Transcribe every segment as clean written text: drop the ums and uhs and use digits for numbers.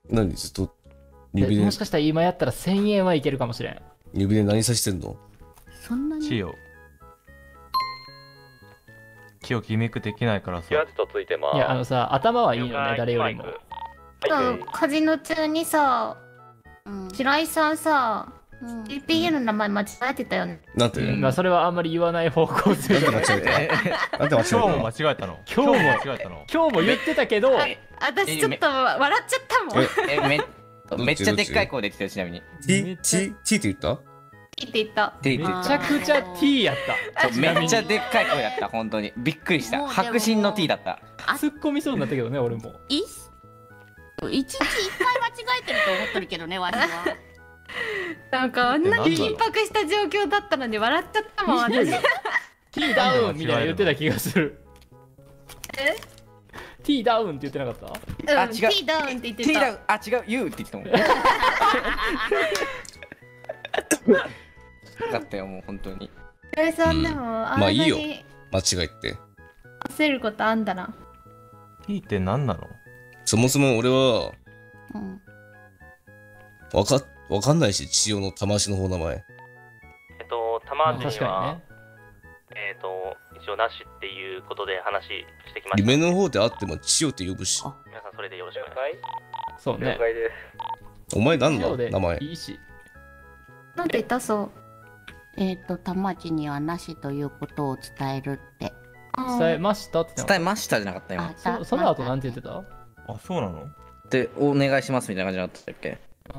何ずっと指でもしかしたら今やったら1000円はいけるかもしれん。 指で何さしてんの？ そんなに。 千代。千代ギミックできないからさ。 キラッとついてます。 いや、さ、頭はいいのね、誰よりも。 そうカジノ中にさ、白井さんさ、CPU の名前間違えてたよね。 なんて？ まあ、それはあんまり言わない方向性なんで間違えた？なんで間違えた？ 今日も間違えたの。 今日も間違えたの。 今日も言ってたけど、 私ちょっと笑っちゃったもん。 めっちゃでっかい声で言ってたよ、ちなみに。 T って言った？ いいって言った。 めちゃくちゃ T やった。 めっちゃでっかい声だった、本当に。びっくりした。白真の T だった。 突っ込みそうになったけどね、俺も。 一日一回間違えてると思ってるけどね、わしは。 なんかあんなに緊迫した状況だったのに笑っちゃったもん、私。 T ダウンみたいな言ってた気がする。 え T ダウンって言ってなかった？ あ、違う。 T ダウンって言って T ダウン、 た。 あ、違う、U って言ってたもん。だったよ、もう本当に。 白井さんでもあんなまあいいよに間違いって。 焦ることあんだな。 T って何なの？ そもそも俺はうんわかんないし、千代の魂の方名前。 玉地確かには、 にね。 一応なしっていうことで話してきました。 夢の方であっても千代って呼ぶし。 皆さんそれでよろしくお願いしそうね。 お前なんだそうで名前。 いいし。 なんて言ったそう。 玉地にはなしということを伝えるって。 伝えましたって言ってなかっ伝えましたじゃなかった今。 あた。その後なんて言ってた？ あ、そうなの？ で、お願いしますみたいな感じになってたっけ？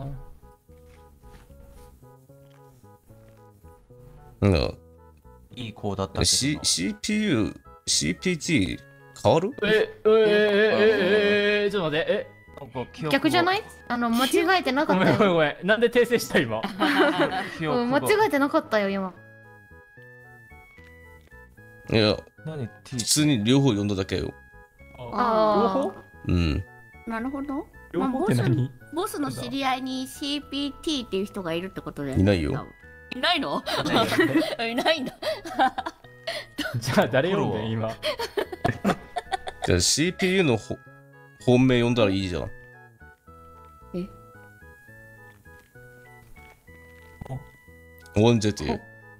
なんかいい子だったけどな。 CPU、CPT 変わる？ ちょっと待って、 なんか記憶が逆じゃない？間違えてなかごめんったよ。 ごめんごめん。なんで訂正した今？ 記憶が間違えてなかったよ、今。 いや、 何 T？ 普通に両方読んだだけよ。 あ両方？ うん。 なるほど。 両方って何？ ボスの知り合いに CPT っていう人がいるってことで。 いないよ。 いないの？いないんだ。 じゃあ誰読んでん今？ じゃあ CPU の本命読んだらいいじゃん。언제지?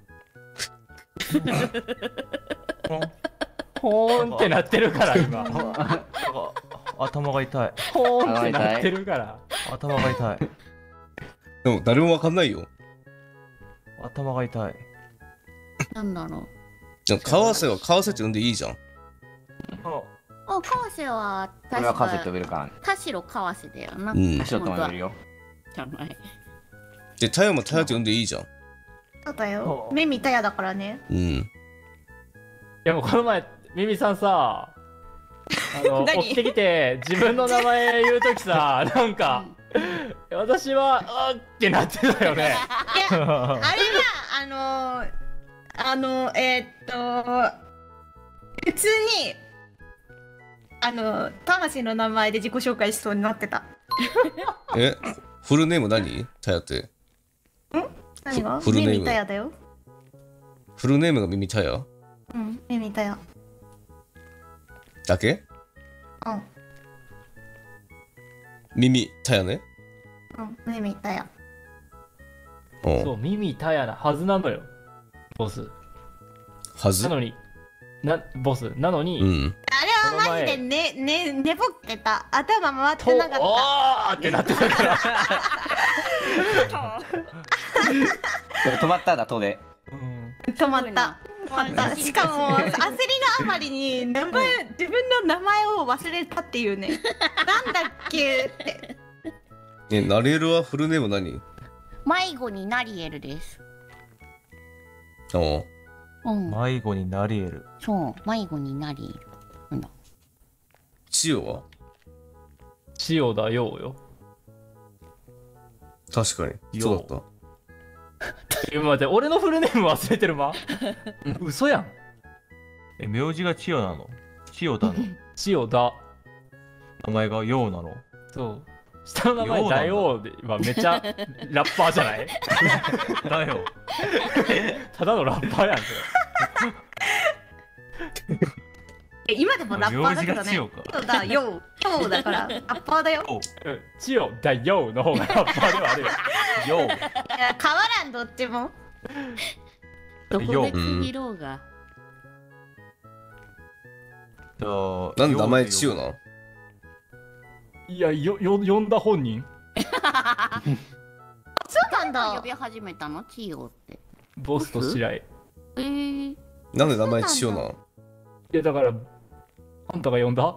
ほーんってなってるから今。 頭が痛い。 ほーんってなってるから。 頭が痛い。 でも誰もわかんないよ。 頭が痛い。 なんだろう。 じゃあ川瀬は川瀬って呼んでいいじゃん。 あ、川瀬は俺はカセット確か呼べるからね。 田代川瀬だよな。 うん田代とも呼べるよ。 じゃない。 で、タヤもタヤって呼んでいいじゃん。 そうだよ。目見たやだからね。 うん。 いやもうこの前ミミさんさ、 何起きてきて自分の名前言うときさ、なんか私はあーってなってたよね。 いや、あれは普通に魂の名前で自己紹介しそうになってた。 え、フルネーム何？タヤって。 何が？ フルネーム目見たやだよ。 フルネームが耳タヤうん、目見たや。 だけ？ うん、 耳タヤね。 目見たや。 そう、耳タヤなはずなのよ、ボス。 はず？ なのに、ボスなのに、 うん。 あれはマジで寝ぼけた。頭回ってなかっおーってなってたから。 止まったんだ、とで。 た。止まった。しかも焦りのあまりに自分の名前を忘れたっていうね。なんだっけって。 ナレルはフルネーム何？ 迷子にナリエルです。 おう。 うん。 迷子になり得る。 そう、迷子にナリエル。なんだ。 千代は？ 千代だよよ。 確かに。そうだった。 待って、俺のフルネーム忘れてるま。嘘やん。 名字が千代なの？千代だの？ 千代だ。 名前が陽なの？ そう。下の名前だよで、今めっちゃラッパーじゃない？ だよ。 ただのラッパーやんけ。 今でもラッパーだからね。 名字が千代かそうだ、ようだから、ラッパーだよ。 千代だよの方がラッパーではあるよ。 よう。 いや、変わらん、どっちも。 どこで区切ろうが。 じゃあ、 なんで名前千代なん？ いや、呼んだ本人そうなんだ。 呼び始めたの千代って。 ボスと白井。 なんで名前千代なん？ いや、だからあんたが呼んだ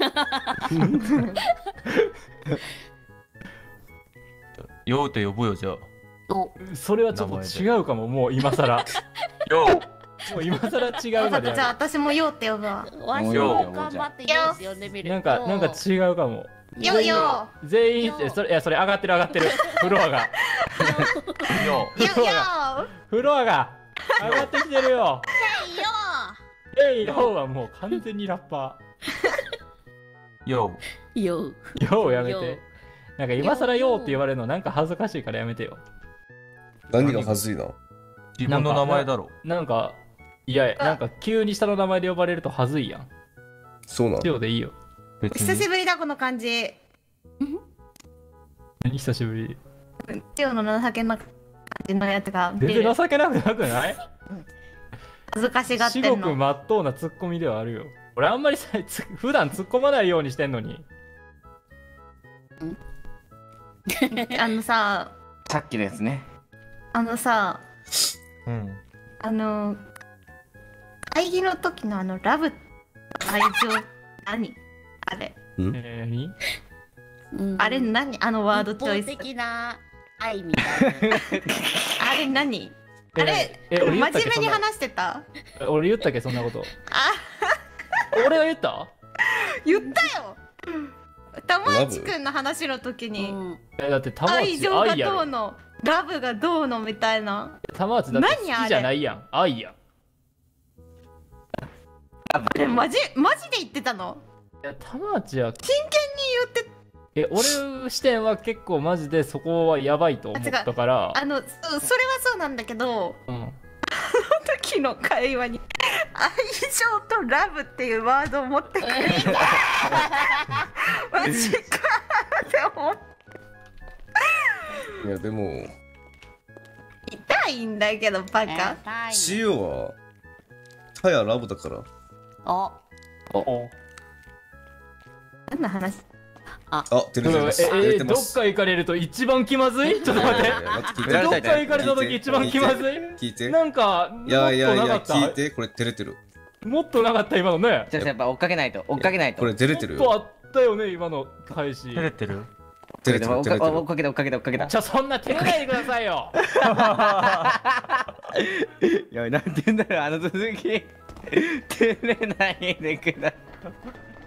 ようって呼ぼうよ、じゃあ。 それはちょっと違うかも、もう今さら。 よもう今さら違うまでじゃああ私もようって呼ぶわ。 わしも頑張ってよって呼んでみる。 る。なんか違うかも。 よよ全員それ上がってるフロアがう。よよよフロアが上がってきてるよ。えいよはもう完全にラッパう。よよー。ようやめて。なんか今更ようって言われるのなんか恥ずかしいからやめてよ。 何が恥ずいな？ う。自分の名前だろ。 なんかなんか急に下の名前で呼ばれると恥ずいやん。 そうなん？ 千代でいいよ。 別久しに。 ぶりだこの感じ。 何久しぶり。 千代の情けな感じのやつが出る。 全然情けなくなくない？ 恥ずかしがって至極んの。 まっとうなツッコミではあるよ。俺あんまりさ普段突っ込まないようにしてんのに。 あのさ、 さっきですね。 あのさ、 うん。 会議の時のラブ愛情何あれ何？ あれ何あのワードチョイス一方的な愛みたいな。 あれ何あれ俺言ったっけ真面目に話してた俺言ったっけそんなこと。 あ俺が言った？ 言ったよ玉市くんの話の時にだって玉内愛情が愛やろ。 どうのラブがどうのみたいな玉内だって好きじゃないやん。愛やん。 あれマジで言ってたのいや玉内は真剣に言って俺視点は結構マジでそこはやばいと思ったから。 それはそうなんだけどうん時の会話に愛情とラブっていうワードを持ってくるマジかって思っていやでも痛いんだけどバカ千代はタヤラブだから。 お何の話あ、照れてます。照れてどっます。 か行かれると一番気まずい？ちょっと待ってどっか行かれた時一番気まずい？ 聞いて。 なんかいやいやいやもっとなかった聞いて、これ照れてる。 もっとなかった今のね。 じゃあやっぱ追っかけないと追っかけないと。 これ照れてるよ。 もっとあったよね今の返し。 照れてる？ 照れてる追っ照れてる。 かけた追っかけた追っかけた。 じゃあそんな照れないでくださいよ。 いやなんて言うんだろうあの続き照れないでください。